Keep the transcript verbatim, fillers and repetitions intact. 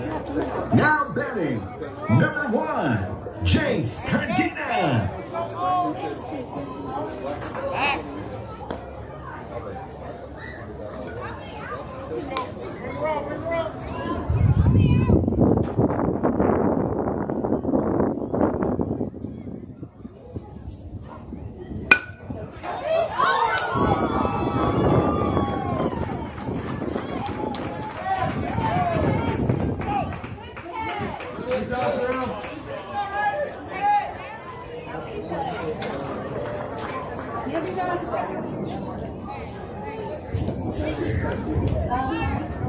Now batting, number one, Jace Cardenas. Here we go.